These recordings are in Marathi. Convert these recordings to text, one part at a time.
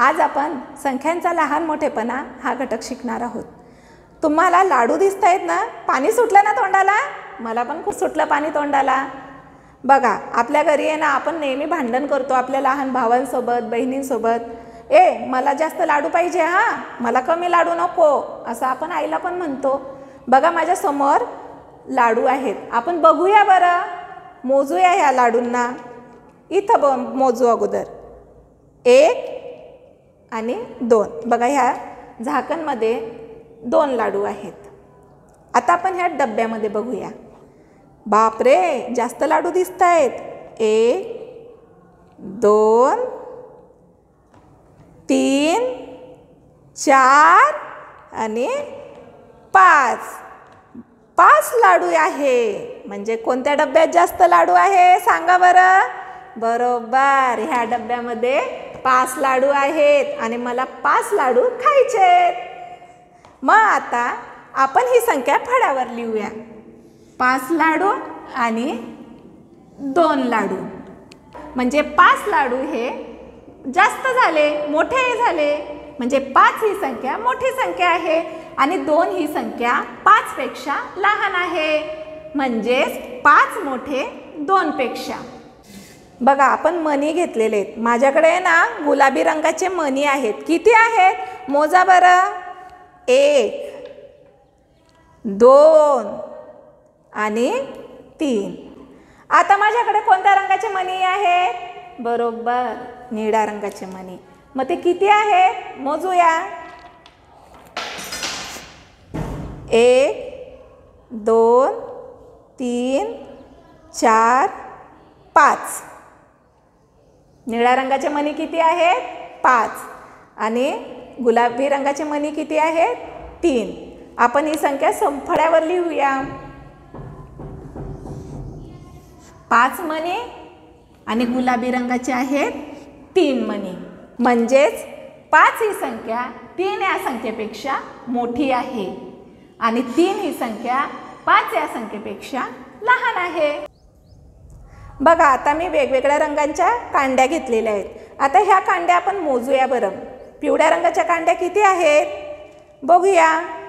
आज आपण संख्यांचा लहान मोठेपणा हा घटक शिकणार आहोत। तुम्हाला लाडू दिसत आहेत ना? पाणी सुटलं ना तोंडाला? मला पण खूप सुटलं पाणी तोंडाला। बघा, आपल्या घरी आहे ना, आपण नेहमी भांडण करतो आपल्या लहान भावांसोबत, बहिणींसोबत। मला जास्त लाडू पाहिजे, हा, मला कमी लाडू नको, असं आपण आईला पण म्हणतो। बघा, माझ्या समोर लाडू आहेत, आपण बघूया बरं, मोजूया ह्या लाडूंना। इथं मोजू अगोदर 1 आणि 2। बघा, ह्या झाकणमध्ये 2 लाडू आहेत। आता आपण ह्या डब्यामध्ये बघूया। बापरे, जास्त लाडू दिसत आहेत। 1 2 3 4 आणि 5 लाडू आहे। म्हणजे कोणत्या डब्यात जास्त लाडू आहे सांगा बरं? बरोबर, ह्या डब्यामध्ये 5 लाडू आहेत आणि मला 5 लाडू खायचे आहेत। मग आता आपण ही संख्या फळ्यावर लिहूया। 5 लाडू आणि 2 लाडू, म्हणजे 5 लाडू हे जास्त झाले, मोठे झाले, म्हणजे 5 ही संख्या मोठी संख्या आहे आणि 2 ही संख्या 5 पेक्षा लहान आहे, म्हणजेच 5 मोठे 2 पेक्षा। बघा, आपण मणी घेतलेले आहेत। माझ्याकडे ना गुलाबी रंगाचे मणी आहेत। किती आहेत मोजा बरं? 1 2 आणि 3। आता माझ्याकडे कोणत्या रंगाचे मणी आहेत? बरोबर, निळ्या रंगाचे मणी। मग ते किती आहेत मोजूया। 1 2 3 4 5। निळ्या रंगाचे मणी किती आहेत? 5 आणि गुलाबी रंगाचे मणी किती आहेत? 3। आपण ही संख्या फळ्यावर लिहूया। 5 मणी आणि गुलाबी रंगाचे आहेत 3 मणी, म्हणजेच 5 ही संख्या 3 या संख्येपेक्षा मोठी आहे आणि 3 ही संख्या 5 या संख्येपेक्षा लहान आहे। बघा, आता मी वेगवेगळ्या रंगांच्या कांड्या घेतलेल्या आहेत। आता ह्या कांड्या आपण मोजूया बरं। पिवळ्या रंगाच्या कांड्या किती आहेत बघूया।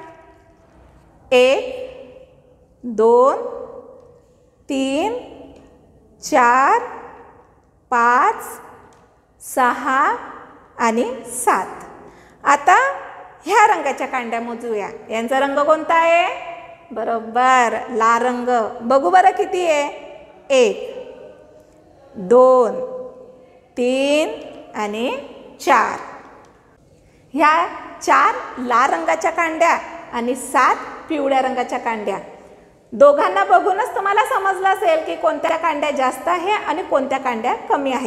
1 2 3 4 5 6 आणि 7। आता ह्या रंगाच्या कांड्या मोजूया। यांचा रंग कोणता आहे? बरोबर, लाल रंग। बघू बरं किती आहे? 1 2 3 आणि 4। ह्या 4 लाल रंगाच्या कांड्या आणि 7 पिवळ्या रंगाच्या कांड्या। दोघांना बघूनच तुम्हाला समजलं असेल की कोणत्या कांड्या जास्त आहे आणि कोणत्या कांड्या कमी आहेत।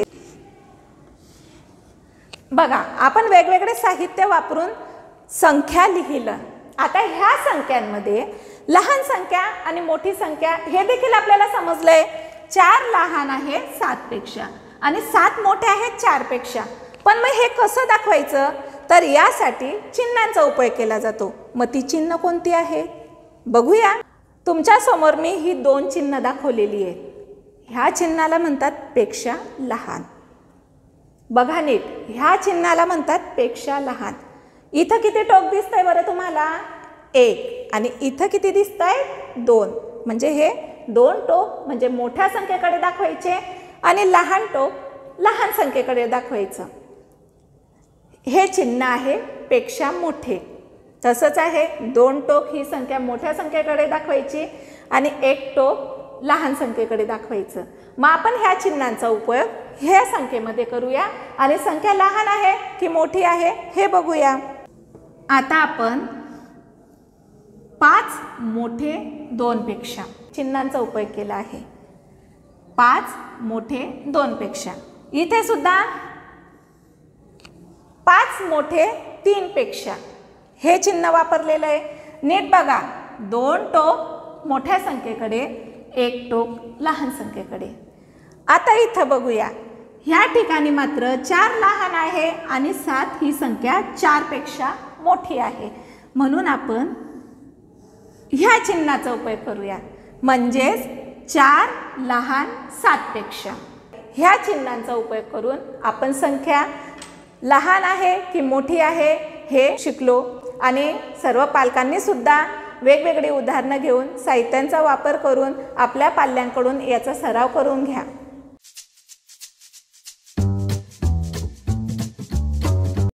बघा, आपण वेगवेगळे साहित्य वापरून संख्या लिहिलं। आता ह्या संख्यांमध्ये लहान संख्या आणि मोठी संख्या हे देखील आपल्याला समजलंय। 4 लहान आहे 7 पेक्षा आणि 7 मोठे आहेत 4 पेक्षा। पण मग हे कसं दाखवायचं? तर यासाठी चिन्हांचा उपयोग केला जातो। मग ती चिन्ह कोणती आहे बघूया। तुमच्या समोर मी ही 2 चिन्ह दाखवलेली आहेत। ह्या चिन्हाला म्हणतात पेक्षा लहान। बघा नीट, ह्या चिन्हाला म्हणतात पेक्षा लहान। इथं किती टोक दिसतंय बरं तुम्हाला? 1 आणि इथं किती दिसतंय? 2। म्हणजे हे 2 टोक म्हणजे मोठ्या संख्येकडे दाखवायचे आणि लहान टोक लहान संख्येकडे दाखवायचं। हे चिन्ह आहे पेक्षा मोठे। तसंच आहे 2 टोक ही संख्या मोठ्या संख्येकडे दाखवायची आणि 1 टोक लहान संख्येकडे दाखवायचं। मग आपण ह्या चिन्हांचा उपयोग ह्या संख्येमध्ये करूया आणि संख्या लहान आहे की मोठी आहे हे बघूया। आता आपण 5 मोठे 2 पेक्षा चिन्हांचा उपयोग केला आहे। 5 मोठे 2 पेक्षा। इथे सुद्धा 5 मोठे 3 पेक्षा हे चिन्ह वापरलेलं आहे। नीट बघा, 2 टोक मोठ्या संख्येकडे, 1 टोक लहान संख्येकडे। आता इथं बघूया, ह्या ठिकाणी मात्र 4 लहान आहे आणि 7 ही संख्या 4 पेक्षा मोठी आहे, म्हणून आपण ह्या चिन्हाचा उपयोग करूया। म्हणजेच 4 लहान 7 पेक्षा। ह्या चिन्हांचा उपयोग करून आपण संख्या लहान आहे की मोठी आहे हे शिकलो आणि सर्व पालकांनी सुद्धा वेगवेगळी उदाहरणं घेऊन साहित्यांचा वापर करून आपल्या पाल्यांकडून याचा सराव करून घ्या.